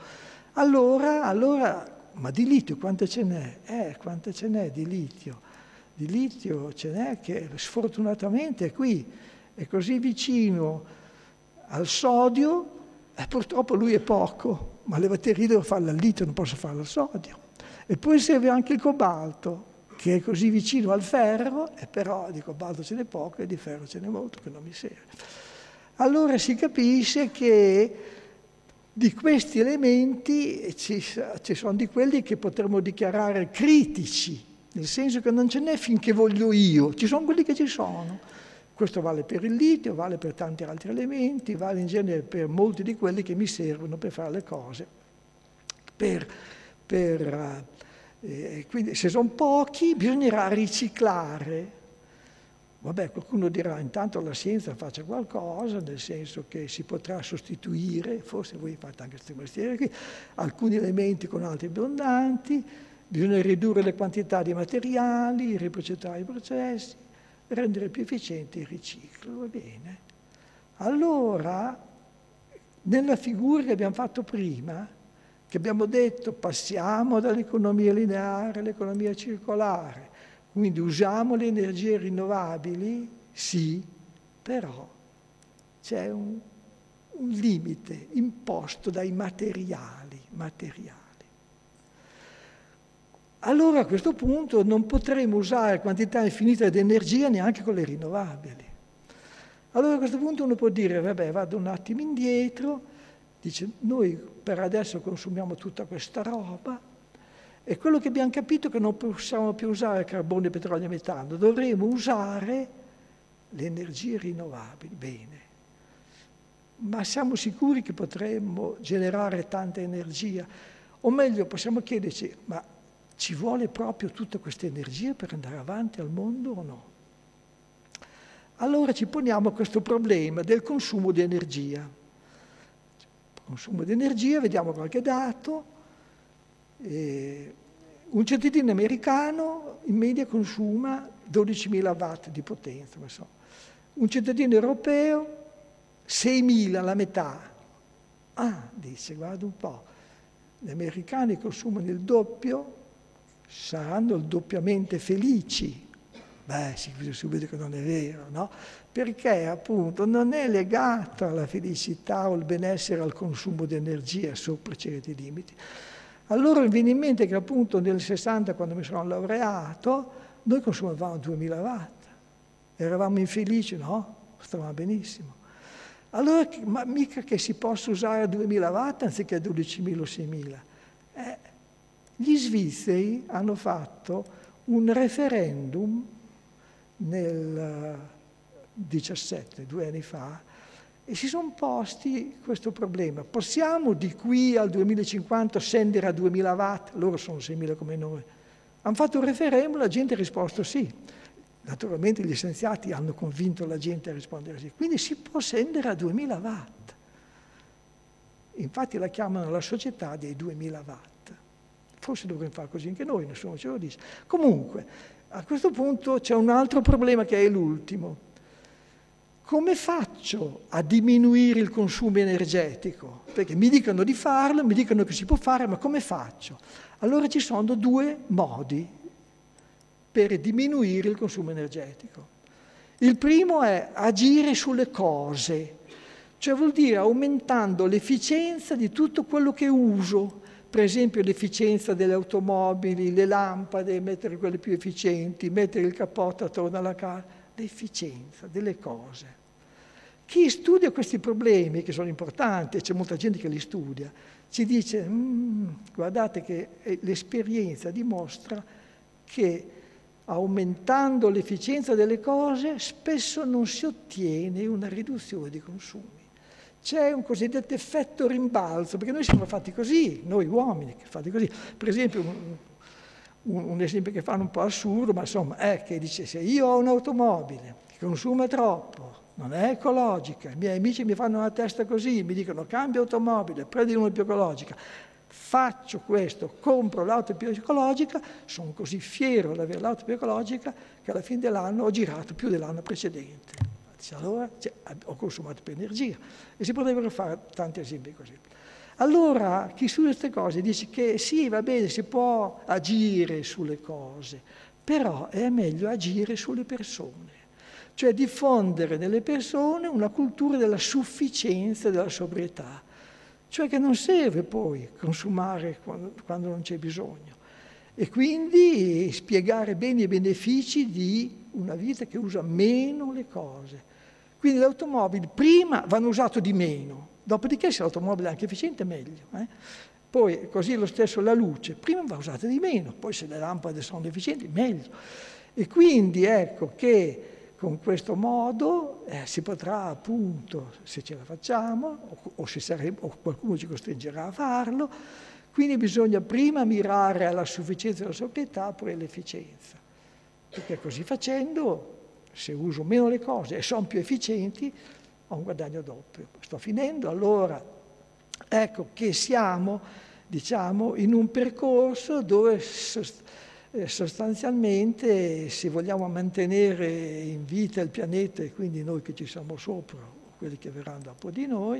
Allora, ma di litio quanto ce n'è? Quanto ce n'è di litio? Di litio ce n'è che sfortunatamente è qui, è così vicino al sodio, e purtroppo lui è poco, ma le batterie devo farle al litio, non posso farle al sodio. E poi serve anche il cobalto, che è così vicino al ferro, e però di cobalto ce n'è poco e di ferro ce n'è molto che non mi serve. Allora si capisce che di questi elementi ci sono di quelli che potremmo dichiarare critici, nel senso che non ce n'è finché voglio io, ci sono quelli che ci sono. Questo vale per il litio, vale per tanti altri elementi, vale in genere per molti di quelli che mi servono per fare le cose. Quindi se sono pochi bisognerà riciclare. Vabbè, qualcuno dirà, intanto la scienza faccia qualcosa, nel senso che si potrà sostituire, forse voi fate anche questo mestiere qui, alcuni elementi con altri abbondanti, bisogna ridurre le quantità di materiali, riprogettare i processi, rendere più efficiente il riciclo, va bene? Allora, nella figura che abbiamo fatto prima, che abbiamo detto passiamo dall'economia lineare all'economia circolare, quindi usiamo le energie rinnovabili, sì, però c'è un limite imposto dai materiali. Allora a questo punto non potremo usare quantità infinita di energia neanche con le rinnovabili. Allora a questo punto uno può dire, vabbè, vado un attimo indietro, dice, noi per adesso consumiamo tutta questa roba, e quello che abbiamo capito è che non possiamo più usare carbone, petrolio e metano, dovremo usare le energie rinnovabili. Bene, ma siamo sicuri che potremmo generare tanta energia? O meglio, possiamo chiederci, ma ci vuole proprio tutta questa energia per andare avanti al mondo o no? Allora ci poniamo questo problema del consumo di energia. Consumo di energia, vediamo qualche dato. Un cittadino americano in media consuma 12.000 watt di potenza, non so. Un cittadino europeo 6.000, la metà. Ah, dice, guarda un po', gli americani consumano il doppio, saranno doppiamente felici. Beh, si vede subito che non è vero, no? Perché appunto non è legata la felicità o il benessere al consumo di energia sopra certi limiti. Allora mi viene in mente che appunto nel 60, quando mi sono laureato, noi consumavamo 2.000 watt. Eravamo infelici? No, stavamo benissimo. Allora, ma mica che si possa usare 2.000 watt anziché 12.000 o 6.000. Gli svizzeri hanno fatto un referendum nel 17, 2 anni fa, e si sono posti questo problema. Possiamo di qui al 2050 scendere a 2000 watt? Loro sono 6.000 come noi. Hanno fatto un referendum, la gente ha risposto sì. Naturalmente gli scienziati hanno convinto la gente a rispondere sì. Quindi si può scendere a 2000 watt. Infatti la chiamano la società dei 2000 watt. Forse dovremmo fare così anche noi, nessuno ce lo dice. Comunque, a questo punto c'è un altro problema che è l'ultimo. Come faccio a diminuire il consumo energetico? Perché mi dicono di farlo, mi dicono che si può fare, ma come faccio? Allora ci sono 2 modi per diminuire il consumo energetico. Il primo è agire sulle cose, cioè vuol dire aumentando l'efficienza di tutto quello che uso, per esempio l'efficienza delle automobili, le lampade, mettere quelle più efficienti, mettere il cappotto attorno alla casa, l'efficienza delle cose. Chi studia questi problemi, che sono importanti, e c'è molta gente che li studia, ci dice, guardate che l'esperienza dimostra che aumentando l'efficienza delle cose spesso non si ottiene una riduzione dei consumi. C'è un cosiddetto effetto rimbalzo, perché noi siamo fatti così, noi uomini, fatti così. Per esempio, un esempio che fanno un po' assurdo, ma insomma, è che dice, se io ho un'automobile che consuma troppo, non è ecologica, i miei amici mi fanno una testa così, mi dicono cambia automobile, prendi una più ecologica, faccio questo, compro l'auto più ecologica, sono così fiero di avere l'auto più ecologica che alla fine dell'anno ho girato più dell'anno precedente. Allora ho consumato più energia. E si potrebbero fare tanti esempi così. Allora, chi studia queste cose dice che sì, va bene, si può agire sulle cose, però è meglio agire sulle persone. Cioè diffondere nelle persone una cultura della sufficienza e della sobrietà. Cioè che non serve poi consumare quando non c'è bisogno. E quindi spiegare bene i benefici di una vita che usa meno le cose. Quindi le automobili prima vanno usate di meno, dopodiché se l'automobile è anche efficiente meglio. Poi così lo stesso la luce, prima va usata di meno, poi se le lampade sono efficienti meglio. E quindi ecco che con questo modo si potrà appunto, se ce la facciamo, o qualcuno ci costringerà a farlo, quindi bisogna prima mirare alla sufficienza e alla sobrietà, poi all'efficienza. Perché così facendo, se uso meno le cose e sono più efficienti, ho un guadagno doppio. Sto finendo, allora ecco che siamo, diciamo, in un percorso dove sostanzialmente, se vogliamo mantenere in vita il pianeta e quindi noi che ci siamo sopra, o quelli che verranno dopo di noi,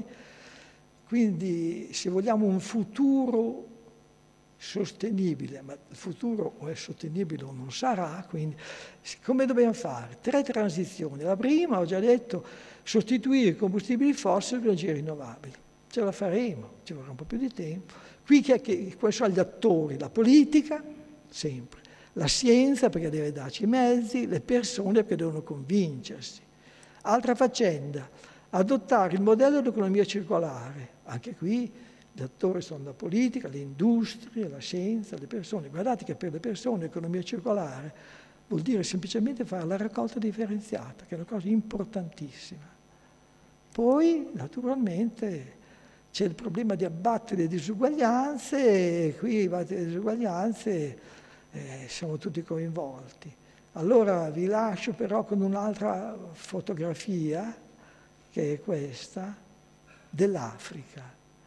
quindi se vogliamo un futuro sostenibile, ma il futuro o è sostenibile o non sarà, quindi come dobbiamo fare? 3 transizioni. La prima, ho già detto, sostituire i combustibili fossili con energie rinnovabili. Ce la faremo, ci vorrà un po' più di tempo. Qui quali sono gli attori? La politica, sempre. La scienza, perché deve darci i mezzi, le persone, perché devono convincersi. Altra faccenda, adottare il modello dell'economia circolare. Anche qui gli attori sono la politica, le industrie, la scienza, le persone. Guardate che per le persone l'economia circolare vuol dire semplicemente fare la raccolta differenziata, che è una cosa importantissima. Poi, naturalmente, c'è il problema di abbattere le disuguaglianze, e qui abbattere le disuguaglianze siamo tutti coinvolti. Allora vi lascio però con un'altra fotografia, che è questa, dell'Africa.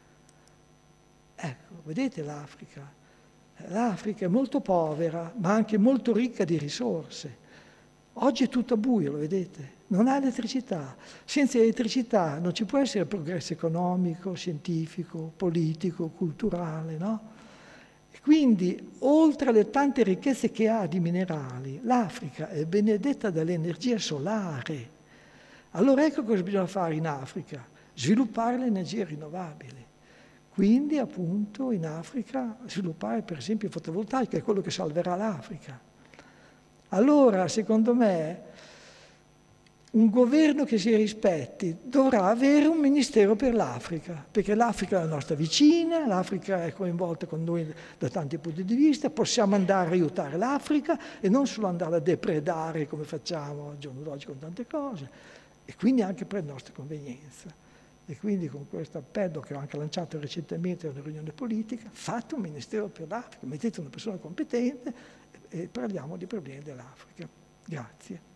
Ecco, vedete l'Africa? L'Africa è molto povera, ma anche molto ricca di risorse. Oggi è tutto a buio, lo vedete? Non ha elettricità. Senza elettricità non ci può essere progresso economico, scientifico, politico, culturale, no? E quindi, oltre alle tante ricchezze che ha di minerali, l'Africa è benedetta dall'energia solare. Allora ecco cosa bisogna fare in Africa: sviluppare le energie rinnovabili. Quindi, appunto, in Africa sviluppare, per esempio, il fotovoltaico, è quello che salverà l'Africa. Allora, secondo me, un governo che si rispetti dovrà avere un ministero per l'Africa, perché l'Africa è la nostra vicina, l'Africa è coinvolta con noi da tanti punti di vista, possiamo andare a aiutare l'Africa e non solo andare a depredare come facciamo al giorno d'oggi con tante cose, e quindi anche per nostra convenienza. E quindi con questo appello che ho anche lanciato recentemente a una riunione politica, fate un ministero per l'Africa, mettete una persona competente e parliamo dei problemi dell'Africa. Grazie.